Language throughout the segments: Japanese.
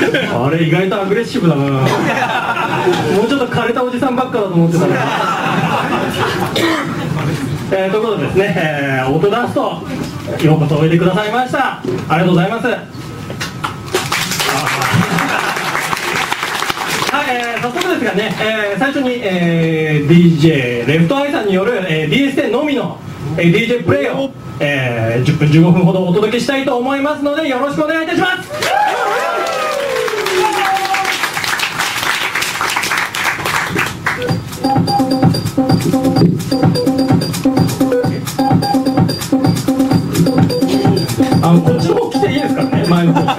あれ意外とアグレッシブだな。もうちょっと枯れたおじさんばっかだと思ってたね。ということでですね、オートダストようこそおいでくださいました。ありがとうございます。はい、早速ですがね、最初に、DJ レフトアイさんによる、DS10 のみの、DJ プレイを、10分15分ほどお届けしたいと思いますので、よろしくお願いいたします。こっちの方来ていいですからね、前の方。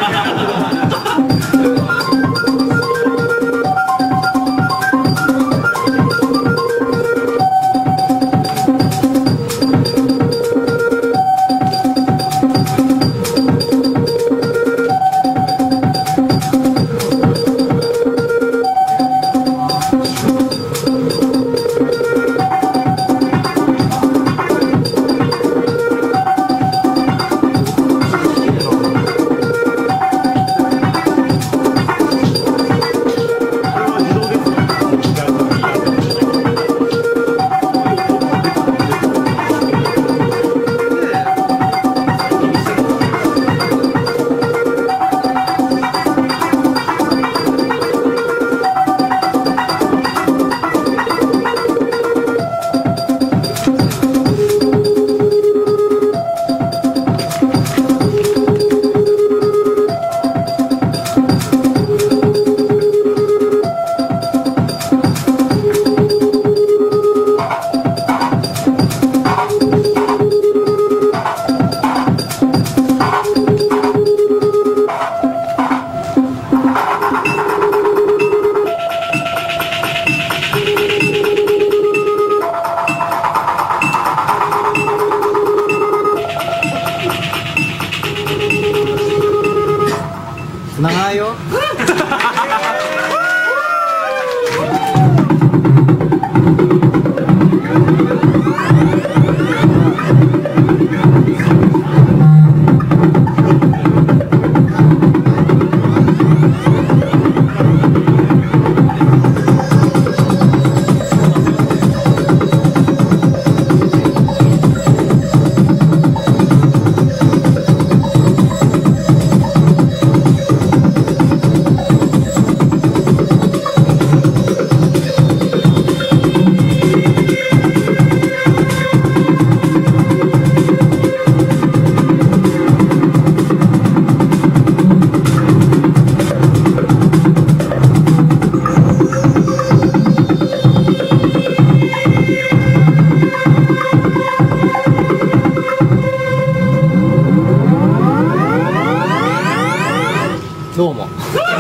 長いよ。どうも。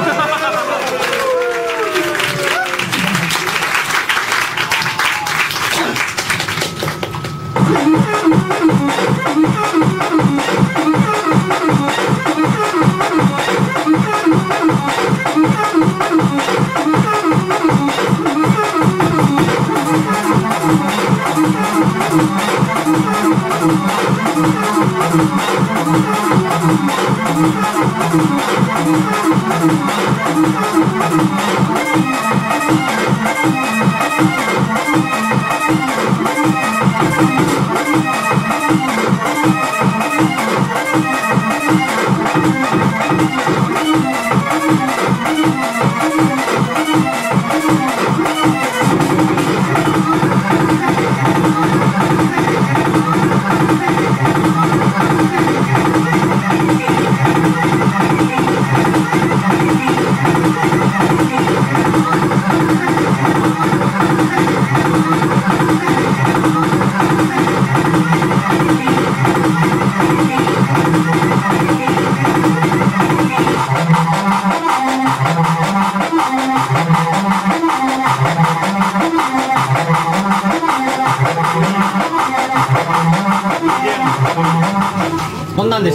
こんなんでした。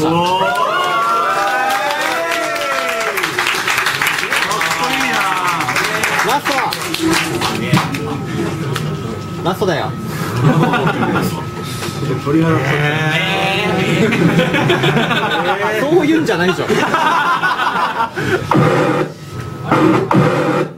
ラストラストだよ。そういうんじゃないでしょ。 はい